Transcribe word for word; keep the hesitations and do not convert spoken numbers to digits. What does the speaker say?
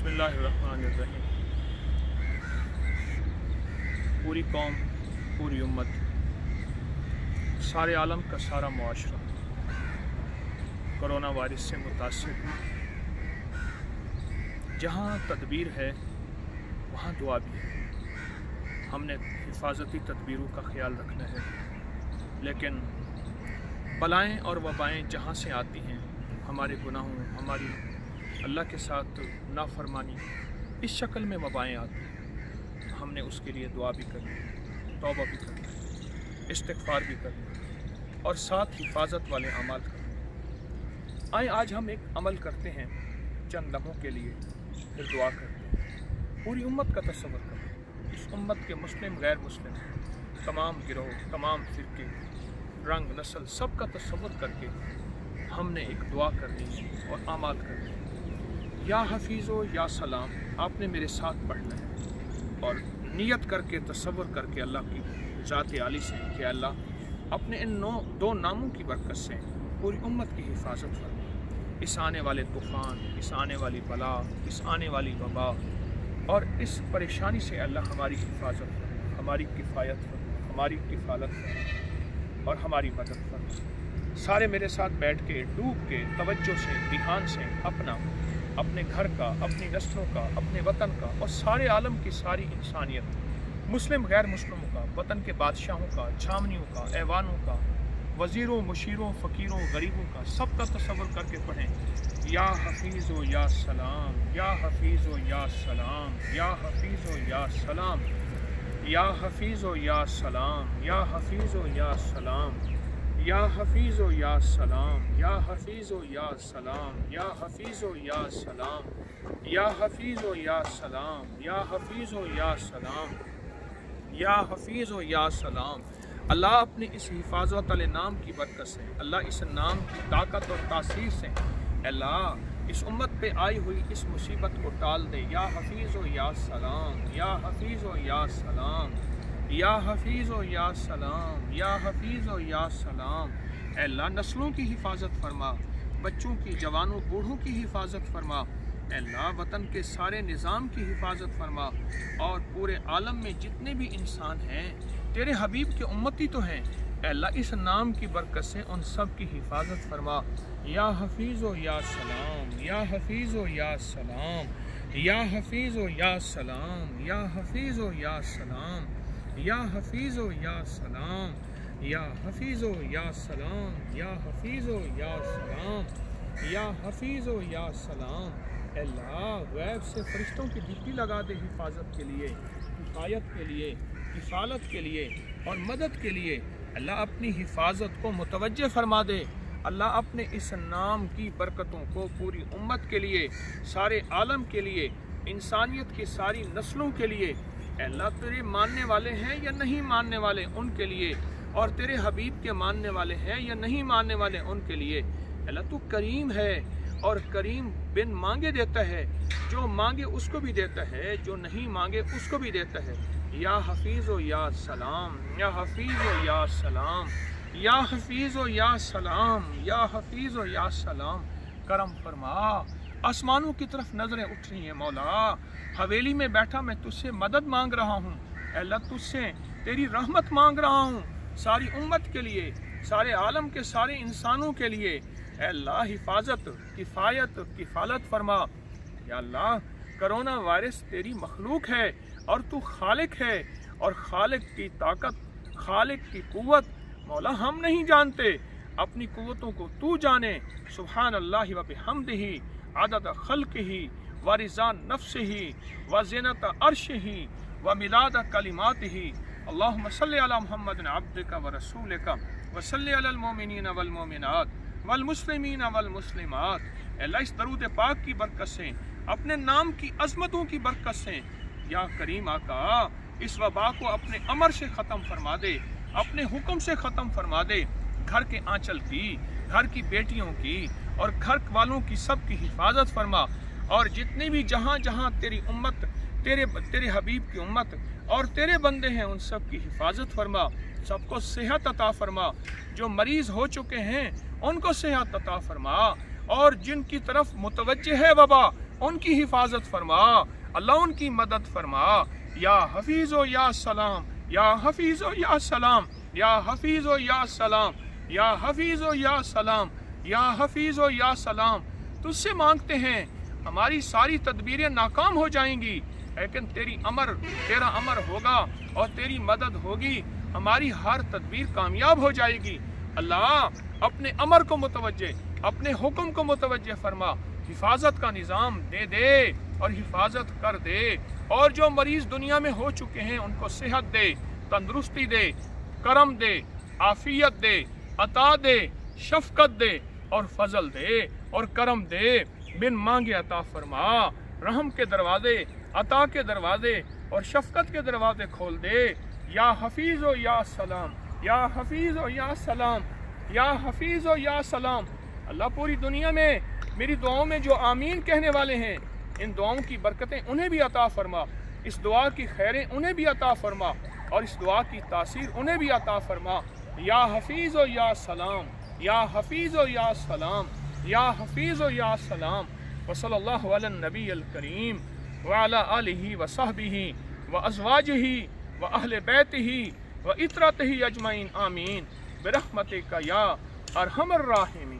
बिस्मिल्लाहिर्रहमानिर्रहीम। पूरी कौम, पूरी उम्मत, सारे आलम का सारा मुआशरा कोरोना वायरस से मुतासिर है। जहाँ तदबीर है वहाँ दुआ भी है। हमने हिफाजती तदबीरों का ख्याल रखना है, लेकिन बलाएँ और वबाएँ जहाँ से आती हैं, हमारे गुनाहों, हमारी अल्लाह के साथ नाफरमानी, इस शक्ल में वबाएँ आती हैं। हमने उसके लिए दुआ भी करनी है, तौबा भी करना है, इस्तिग़फ़ार भी करना है और साथ हिफाजत वाले अमल करना है। आए आज हम एक अमल करते हैं चंद लम्हों के लिए, फिर दुआ करते हैं। पूरी उम्मत का तसव्वुर करें, इस उम्मत के मुस्लिम, गैर मुस्लिम, तमाम गिरोह, तमाम फ़िरके, रंग, नस्ल, सब का तसव्वुर करके हमने एक दुआ करनी है और आमाद करनी है। या हफीज़ो या सलाम आपने मेरे साथ पढ़ना है और नियत करके, तसव्वुर करके अल्लाह की ज़ात आली से कि अल्लाह अपने इन नौ दो नामों की बरकत से पूरी उम्मत की हिफाजत फरमा। इस आने वाले तूफ़ान, इस आने वाली बला, इस आने वाली वबा और इस परेशानी से अल्लाह हमारी हिफाजत फरमा, हमारी किफ़ायत फरमा, हमारी किफ़ालत फरमा और हमारी मदद फरमा। सारे मेरे साथ बैठ के, डूब के, तवज्जो से, ध्यान से अपना, अपने घर का, अपनी नस्लों का, अपने वतन का और सारे आलम की सारी इंसानियत, मुस्लिम, गैर मुस्लिमों का, वतन के बादशाहों का, छावनियों का, ऐवानों का, वज़ीरों, मुशीरों, फ़कीरों, गरीबों का, सब का तसव्वुर करके पढ़ें। या हफीज़ो या सलाम, या हफीज़ो या सलाम, या हफीज़ो या सलाम, या हफीज़ो या सलाम, या हफीज़ो या सलाम, या हफीज़ो या सलाम, या हफीज़ो या सलाम, या हफीज़ो या सलाम, या हफीज़ो या सलाम, या हफीज़ो या सलाम, या हफीज़ो या सलाम। अल्लाह अपनी इस हिफाजत वाले नाम की बरकत से, अल्लाह इस नाम की ताकत और तासीर से अल्लाह इस उम्मत पे आई हुई इस मुसीबत को टाल दे। या हफीज़ो या सलाम, या हफीज़ो या सलाम, या हफीज़ो या सलाम, या हफीज़ो या सलाम। अल्लाह नस्लों की हिफाजत फरमा, बच्चों की, जवानों, बूढ़ों की हिफाजत फरमा। अल्लाह वतन के सारे निज़ाम की हिफाजत फरमा और पूरे आलम में जितने भी इंसान हैं तेरे हबीब के उम्मती तो हैं। अल्लाह इस नाम की बरकत से उन सब की हिफाजत फरमा। या हफीज़ो या सलाम, या हफीज़ो या सलाम, या हफीज़ो या सलाम, या हफीज़ो या सलाम, या हफीज़ो या सलाम, या हफीज़ो या सलाम, या हफीज़ो या सलाम, या हफीज़ो या सलाम। अल्लाह गैब से फरिश्तों की ड्यूटी लगा दे हिफाजत के लिए, किफ़ायत के लिए, किफ़ालत के लिए और मदद के लिए। अल्लाह अपनी हिफाजत को मुतवज्जे फरमा दे। अल्लाह अपने इस नाम की बरकतों को पूरी उम्मत के लिए, सारे आलम के लिए, इंसानियत की सारी नस्लों के लिए, अल्लाह तेरे मानने वाले हैं या नहीं मानने वाले उनके लिए, और तेरे हबीब के मानने वाले हैं या नहीं मानने वाले उनके लिए। अल्लाह तू करीम है और करीम बिन मांगे देता है, जो मांगे उसको भी देता है, जो नहीं मांगे उसको भी देता है। या हफीज़ो या सलाम, या हफीज़ो या सलाम, या हफीज़ो या सलाम, या हफीज़ो या सलाम। करम फरमा, आसमानों की तरफ नज़रें उठ रही हैं मौला, हवेली में बैठा मैं तुझसे मदद मांग रहा हूँ। अल्लाह तुझसे तेरी रहमत मांग रहा हूँ, सारी उम्मत के लिए, सारे आलम के सारे इंसानों के लिए। अल्लाह हिफाजत, किफ़ायत, किफ़ालत फरमा। या अल्लाह कोरोना वायरस तेरी मखलूक है और तू खालिक है, और खालिक की ताकत, खालिक की कुव्वत मौला हम नहीं जानते, अपनी कुव्वतों को तू जाने। सुभान अल्लाह व बिहम्दिही अदद खल्क़िही व रिज़ा नफ्सिही व ज़ीनत अर्शिही व मिदाद कलिमातिही। अल्लाहुम्मा सल्लि अला मुहम्मदिन अब्दिका व रसूलिका व सल्लि अलल मोमिनीन वल मोमिनात वल मुस्लिमीन वल मुस्लिमात। अल्लाह इस दरूद पाक की बरकत से, अपने नाम की अज़मतों की बरकत से, या करीम आका इस वबा को अपने अमर से ख़त्म फरमा दे, अपने हुक्म से ख़त्म फरमा दे। घर के आंचल की, घर की बेटियों की और घर वालों की सब की हिफाजत फरमा, और जितने भी जहाँ जहाँ तेरी उम्मत, तेरे तेरे हबीब की उम्मत और तेरे बंदे हैं उन सब की हिफाजत फरमा। सबको सेहत अता फरमा, जो मरीज़ हो चुके हैं उनको सेहत अता फरमा, और जिनकी तरफ मुतवज्जे है वबा उनकी हिफाजत फरमा, अल्लाह उनकी मदद फरमा। या हफीज़ो या सलाम, या हफीज़ो या सलाम, या हफीज़ो या सलाम, या हफीज़ो या सलाम, या हफीज़ो या सलाम। तुझसे मांगते हैं, हमारी सारी तदबीरें नाकाम हो जाएंगी, लेकिन तेरी अमर तेरा अमर होगा और तेरी मदद होगी, हमारी हर तदबीर कामयाब हो जाएगी। अल्लाह अपने अमर को मुतवज्जे, अपने हुक्म को मुतवज्जे फरमा, हिफाजत का निज़ाम दे दे और हिफाजत कर दे। और जो मरीज़ दुनिया में हो चुके हैं उनको सेहत दे, तंदुरुस्ती दे, करम दे, आफियत दे, अता दे, शफकत दे और फजल दे और करम दे। बिन मांगे अता फरमा, रहम के दरवाजे, अता के दरवाजे और शफकत के दरवाजे खोल दे। या हफीज़ो या सलाम, या हफीज़ो या सलाम, या हफीज़ो या सलाम। अल्लाह पूरी दुनिया में मेरी दुआओं में जो आमीन कहने वाले हैं, इन दुआओं की बरकतें उन्हें भी अता फरमा, इस दुआ की खैरें उन्हें भी अता फरमा और इस दुआ की तासीर उन्हें भी अता फरमा। या हफीज़ो या सलाम, या हफीज़ो या सलाम, या हफीज़ो या सलाम। व सल्लल्लाहु अला नबील करीम व अला आलिहि व सहबिहि व अज़वाजिहि व अहले बैतिहि व इतरतिहि अजमईन आमीन बिरहमतिका या अरहमर राहिमीन।